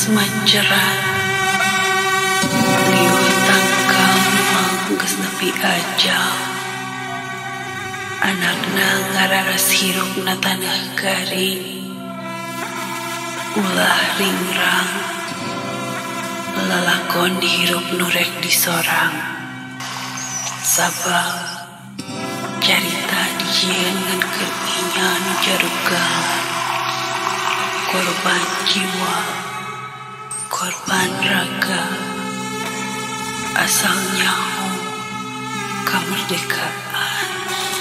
Semanceran liuh tangkal mangges nepi ajal. Anakna ngararas hirupna tanah garing, ulah ringrang lalakon dihirup nurek disorang. Sabab carita dijieun ngan keunya nu jarugang, korban jiwa, korban raga, asal nyaho kemerdekaan.